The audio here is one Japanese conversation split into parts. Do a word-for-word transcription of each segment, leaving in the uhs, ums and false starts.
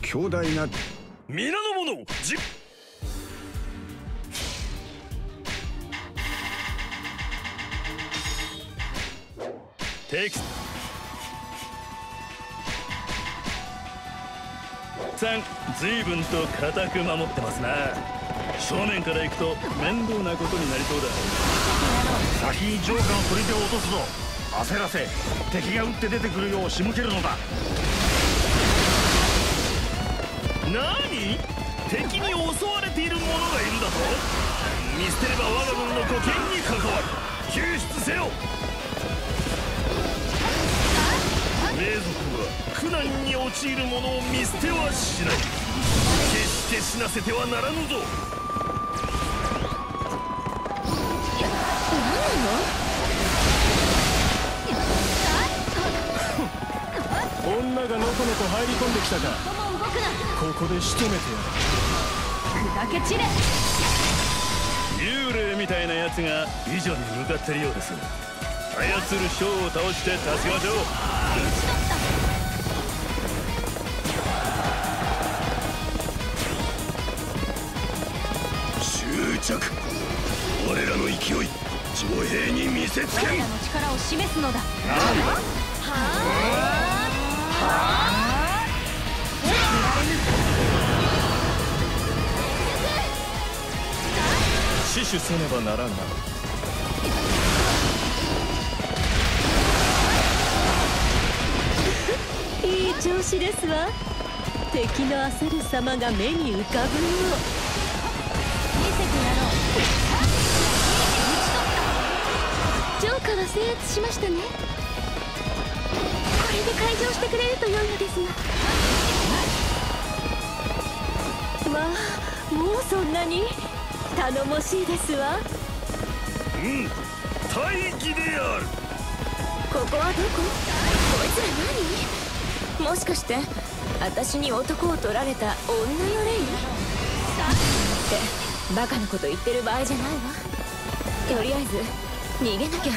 強大な皆の者じ敵さん随分と固く守ってますな。正面から行くと面倒なことになりそうだ。 先にジョーカーの取り手を落とすぞ。焦らせ敵が撃って出てくるよう仕向けるのだ。 何？敵に襲われている者がいるだと？見捨てれば我が軍の護憲に関わる。救出せよ。霊族は苦難に陥る者を見捨てはしない。決して死なせてはならぬぞ。 女がのこのこ入り込んできたか。ここで仕留めてやる。 砕け散れ。 幽霊みたいなやつが美女に向かってるようです。操る将を倒して助けましょう。 執着。我らの勢い徴兵に見せつけん。 我らの力を示すのだ。 死守せねばならんな。 いい調子ですわ。敵の焦る様が目に浮かぶよう。 見せてやろう。 ジョーカーは制圧しましたね。これで開場してくれると良いのですが。わあ、もうそんなに頼もしいですわ。 うん、大義である。 ここはどこ？こいつら何？もしかして私に男を取られた女よ霊？ってバカなこと言ってる場合じゃないわ。とりあえず逃げなきゃ。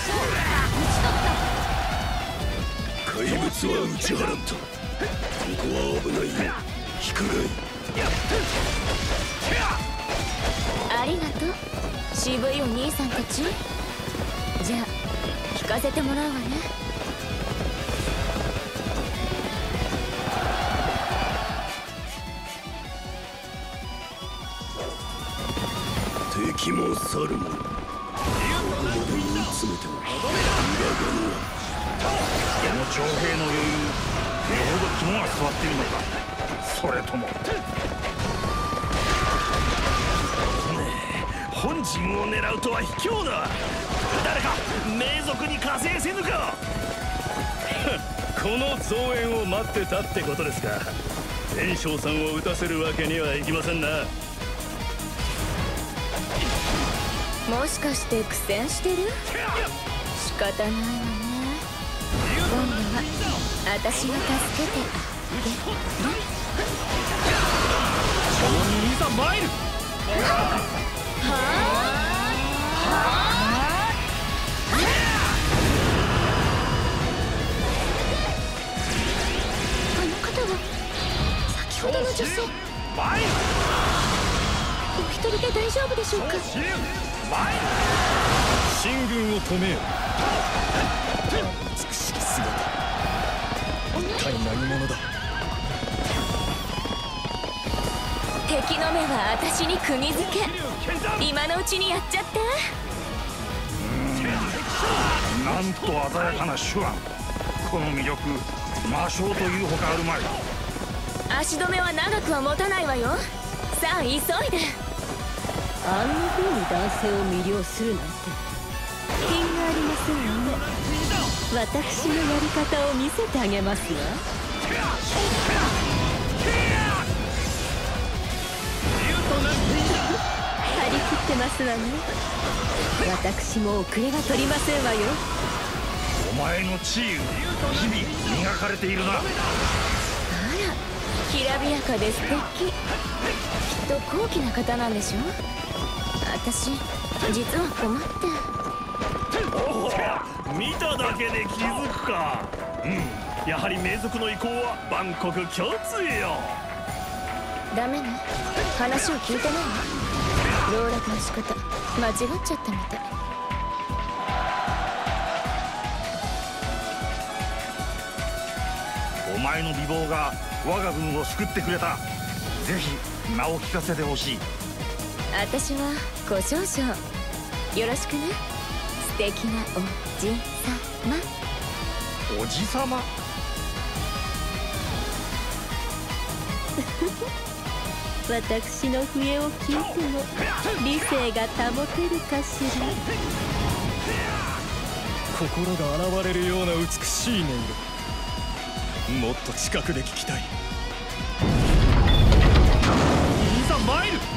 怪物は打ち払った。ここは危ないよ。引くがいい。 ありがとう渋いお兄さんたち。じゃあ聞かせてもらうわね。 敵も去るもどこまで追い詰めても裏がのはこの徴兵の余裕よほど肝が据わっているのか。それとも本陣を狙うとは卑怯だ。誰か名族に加勢せぬか。この増援を待ってたってことですか。天正さんを撃たせるわけにはいきませんな。 もしかして苦戦してる？仕方ないわね。今度は私が助けてあげる。 このにいざ参る。 あの方は先ほどの女性。お一人で大丈夫でしょうか？ 進軍を止めよ。美しき姿、一体何者だ。 敵の目は私に釘付け。今のうちにやっちゃって。 なんと鮮やかな手腕。この魅力魔性というほかあるまい。 足止めは長くは持たないわよ。さあ急いで。あんな風に男性を魅了するなんて品がありませんわね。私のやり方を見せてあげますわ。張り切ってますわね。私も遅れが取りませんわよ。 お前の地位日々磨かれているな。 あら、きらびやかで素敵。きっと高貴な方なんでしょ。私実は困って。 おお、見ただけで気づくか。 うん、やはり冥族の意向は万国共通よ。 ダメね、話を聞いてないわ。籠絡の仕方間違っちゃったみたい。 お前の美貌が我が軍を救ってくれた。ぜひ名を聞かせてほしい。 私はご少々よろしくね、素敵なおじさま。 おじさま私の笛を聞いても理性が保てるかしら。 心が現れるような美しい音色、もっと近くで聞きたい。いざ参る。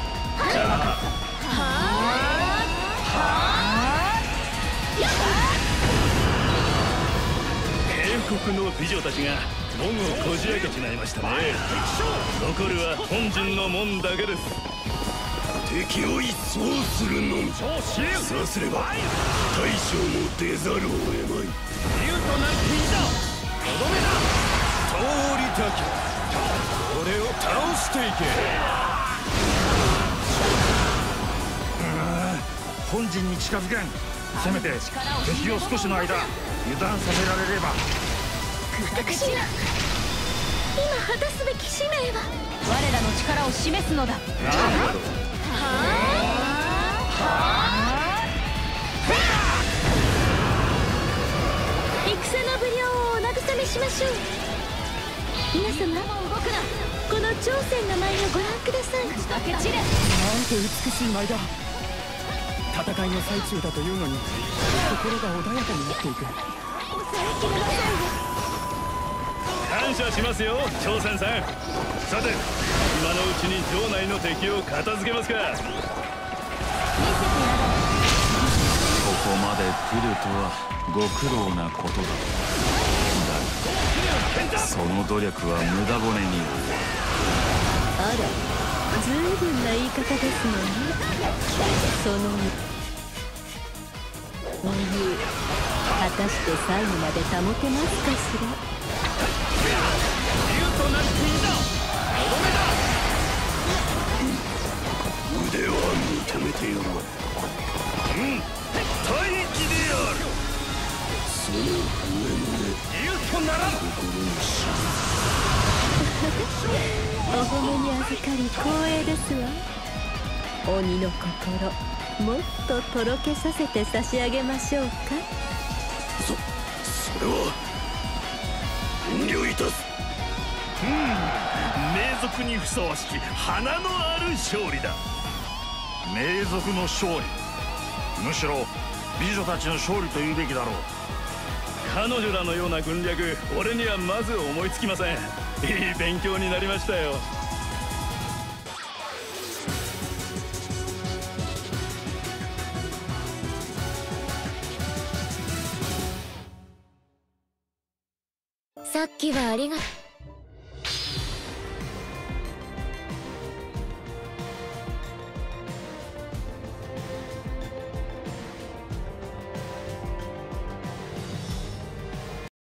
英国の美女たちが門をこじ開けちまいましたね。残るは本陣の門だけです。 敵を一掃するのみ。そうすれば大将も出ざるを得まい。竜となる国だ。とどめだ。通りだけ俺を倒していけ。 本陣に近づけん。せめて敵を少しの間油断させられれば。 私が今果たすべき使命は我らの力を示すのだ。 なるほど。 戦の不良をお慰めしましょう。皆様、この挑戦の舞をご覧ください。 明け散れ。 なんて美しい舞だ。戦いの最中だというのに心が穏やかになっていく。 感謝しますよ、朝鮮さん。さて、今のうちに城内の敵を片付けますか。 ここまで来るとはご苦労なことだ。だがその努力は無駄骨による。 あら、ずいぶんな言い方ですのね。そのお湯、果たして最後まで保てますかしら。 竜となる国だ。とどめだ。 腕は認めてやろう。 うん、大義である。 その上の竜とならん。 心にしお褒めに預かり光栄ですわ。鬼の心、もっととろけさせて差し上げましょうか。 そそれは遠慮いたす。 うん、冥族にふさわしき華のある勝利だ。 冥族の勝利、むしろ美女たちの勝利と言うべきだろう。 彼女らのような軍略、俺にはまず思いつきません。いい勉強になりましたよ。 さっきはありがとう。